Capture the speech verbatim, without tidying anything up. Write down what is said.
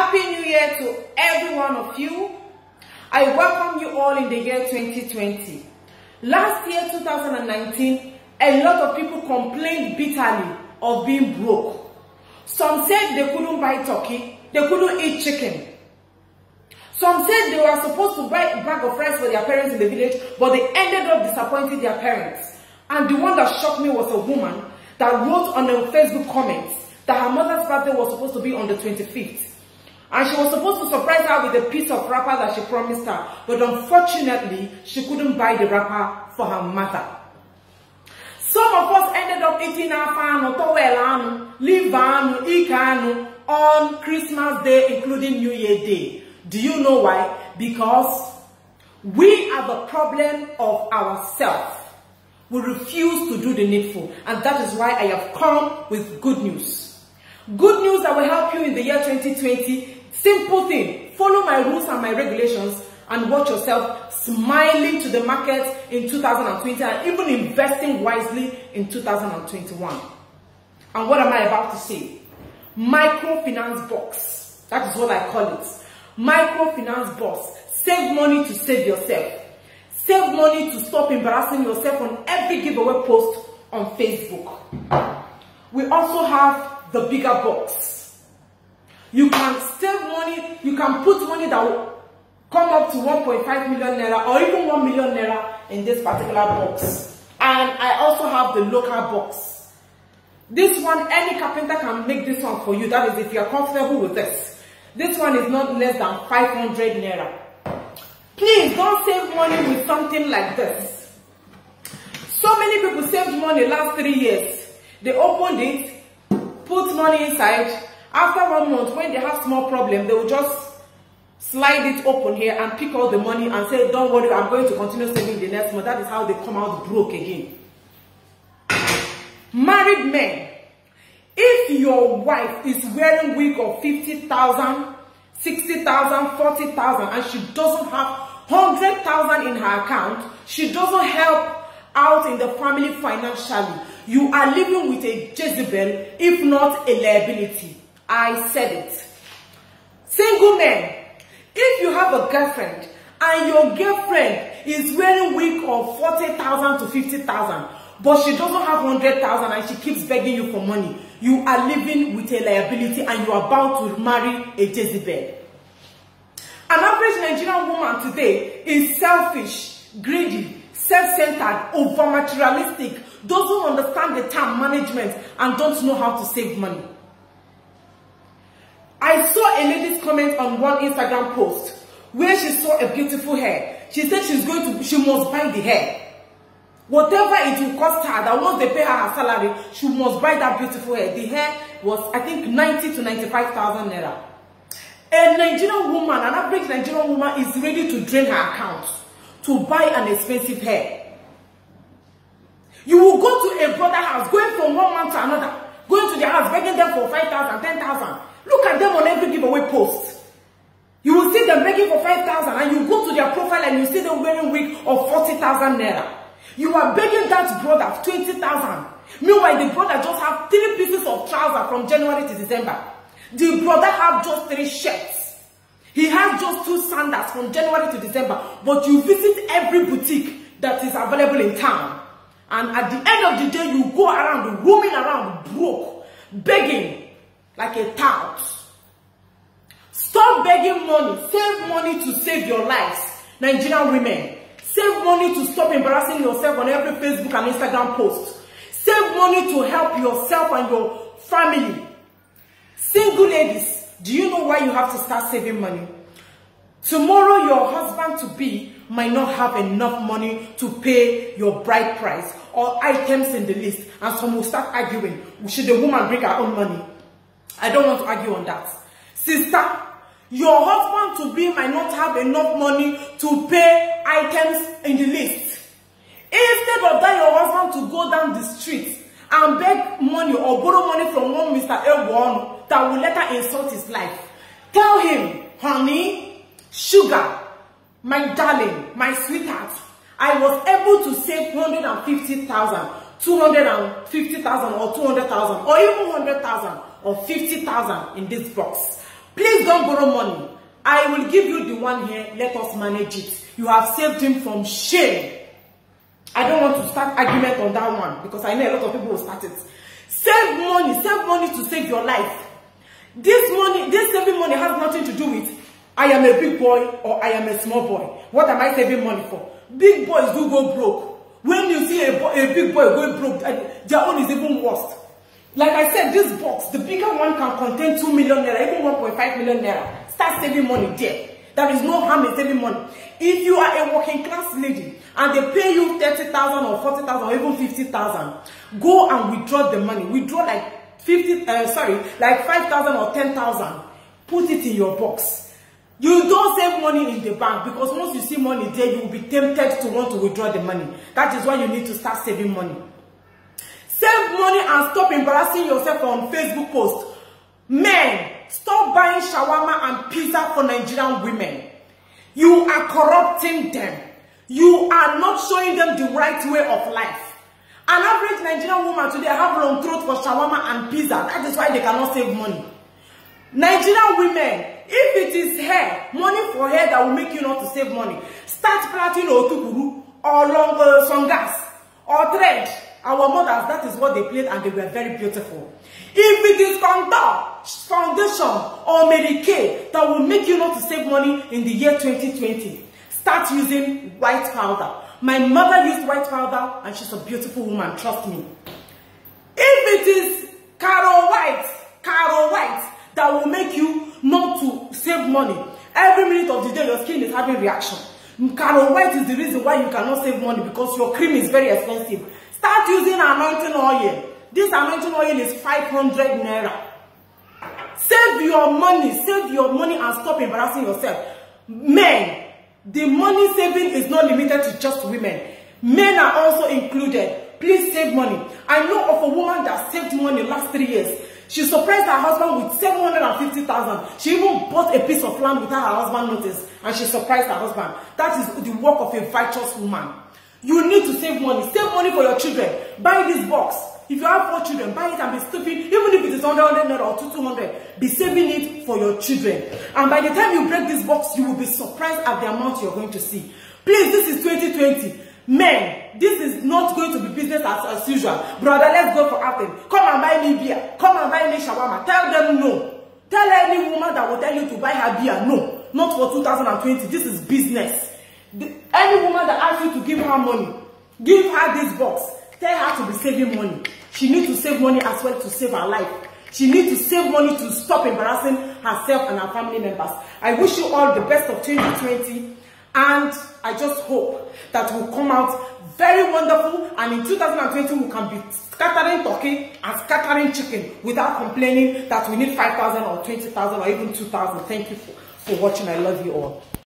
Happy New Year to every one of you. I welcome you all in the year twenty twenty. Last year, two thousand nineteen, a lot of people complained bitterly of being broke. Some said they couldn't buy turkey, they couldn't eat chicken. Some said they were supposed to buy a bag of rice for their parents in the village, but they ended up disappointing their parents. And the one that shocked me was a woman that wrote on her Facebook comments that her mother's birthday was supposed to be on the twenty-fifth. And she was supposed to surprise her with a piece of wrapper that she promised her. But unfortunately, she couldn't buy the wrapper for her mother. Some of us ended up eating afanu, towelanu, livanu, ikanu on Christmas Day, including New Year Day. Do you know why? Because we are the problem of ourselves. We refuse to do the needful. And that is why I have come with good news. Good news that will help you in the year twenty twenty. Simple thing. Follow my rules and my regulations and watch yourself smiling to the market in two thousand twenty and even investing wisely in two thousand twenty-one. And what am I about to say? Microfinance box. That is what I call it. Microfinance box. Save money to save yourself. Save money to stop embarrassing yourself on every giveaway post on Facebook. We also have the bigger box. You can save money, you can put money that will come up to one point five million naira or even one million naira in this particular box. And I also have the local box. This one, any carpenter can make this one for you. That is if you are comfortable with this. This one is not less than five hundred naira. Please don't save money with something like this. So many people saved money last three years. They opened it, put money inside. After one month, when they have small problem, they will just slide it open here and pick out the money and say, don't worry, I'm going to continue saving the next month. That is how they come out broke again. Married men, if your wife is wearing wig of fifty thousand, sixty thousand, forty thousand, and she doesn't have one hundred thousand in her account, she doesn't help out in the family financially, you are living with a Jezebel, if not a liability. I said it. Single men, if you have a girlfriend and your girlfriend is wearing wig of forty thousand to fifty thousand, but she doesn't have one hundred thousand and she keeps begging you for money, you are living with a liability and you are about to marry a Jezebel. An average Nigerian woman today is selfish, greedy, self-centered, over-materialistic, doesn't understand the time management and don't know how to save money. I saw a lady's comment on one Instagram post where she saw a beautiful hair. She said she's going to, she must buy the hair. Whatever it will cost her, that once they pay her her salary, she must buy that beautiful hair. The hair was, I think, ninety to ninety-five thousand naira. A Nigerian woman, an average Nigerian woman is ready to drain her account to buy an expensive hair. You will go to a brother house, going from one man to another, going to their house, begging them for five thousand, ten thousand. Look at them on every giveaway post. You will see them begging for five thousand and you go to their profile and you see them wearing wig of forty thousand naira. You are begging that brother twenty thousand. Meanwhile, the brother just have three pieces of trousers from January to December. The brother have just three shirts. He has just two sandals from January to December. But you visit every boutique that is available in town. And at the end of the day, you go around, roaming around, broke, begging like a tout. Stop begging money. Save money to save your lives. Nigerian women, save money to stop embarrassing yourself on every Facebook and Instagram post. Save money to help yourself and your family. Single ladies, do you know why you have to start saving money? Tomorrow your husband-to-be might not have enough money to pay your bride price or items in the list, and some will start arguing, should the woman bring her own money? I don't want to argue on that. Sister, your husband-to-be might not have enough money to pay items in the list. Instead of that, your husband to go down the street and beg money or borrow money from one Mister Ewan that will later insult his life. Tell him, honey, sugar, my darling, my sweetheart, I was able to save one hundred fifty thousand, two hundred fifty thousand or two hundred thousand or even one hundred thousand or fifty thousand in this box. Please don't borrow money. I will give you the one here. Let us manage it. You have saved him from shame. I don't want to start argument on that one because I know a lot of people will start it. Save money. Save money to save your life. This money, this saving money has nothing to do with I am a big boy or I am a small boy. What am I saving money for? Big boys do go broke. When you see a, boy, a big boy going broke, their own is even worse. Like I said, this box, the bigger one can contain two million naira, even one point five million naira. Start saving money there. There is no harm in saving money. If you are a working class lady and they pay you thirty thousand or forty thousand or even fifty thousand, go and withdraw the money. Withdraw like fifty, uh, sorry, like five thousand or ten thousand. Put it in your box. You don't save money in the bank because once you see money there, you will be tempted to want to withdraw the money. That is why you need to start saving money. Save money and stop embarrassing yourself on Facebook posts. Men, stop buying shawarma and pizza for Nigerian women. You are corrupting them. You are not showing them the right way of life. An average Nigerian woman today have long throat for shawarma and pizza. That is why they cannot save money. Nigerian women, if it is hair, money for hair that will make you not to save money, start planting otukuru or long uh, songas or thread. Our mothers, that is what they played and they were very beautiful. If it is contour, foundation or Mary-Kay that will make you not to save money in the year twenty twenty, start using white powder. My mother used white powder and she's a beautiful woman, trust me. If it is Caro White, Caro White that will make you not to save money, every minute of the day your skin is having reaction. Caro White is the reason why you cannot save money because your cream is very expensive. Start using anointing oil. This anointing oil is five hundred naira. Save your money. Save your money and stop embarrassing yourself. Men, the money saving is not limited to just women. Men are also included. Please save money. I know of a woman that saved money last three years. She surprised her husband with seven hundred fifty thousand. She even bought a piece of land without her husband notice. And she surprised her husband. That is the work of a righteous woman. You need to save money. Save money for your children. Buy this box. If you have four children, buy it and be stupid. Even if it is one hundred naira or two hundred, be saving it for your children. And by the time you break this box, you will be surprised at the amount you are going to see. Please, this is twenty twenty. Men, this is not going to be business as, as usual. Brother, let's go for Athens. Come and buy me beer. Come and buy me shawarma. Tell them no. Tell any woman that will tell you to buy her beer, no. Not for two thousand twenty. This is business. The, any woman that asks you to give her money, give her this box. Tell her to be saving money. She needs to save money as well to save her life. She needs to save money to stop embarrassing herself and her family members. I wish you all the best of twenty twenty. And I just hope that we'll come out very wonderful. And in two thousand twenty, we can be scattering turkey and scattering chicken without complaining that we need five thousand or twenty thousand or even two thousand. Thank you for, for watching. I love you all.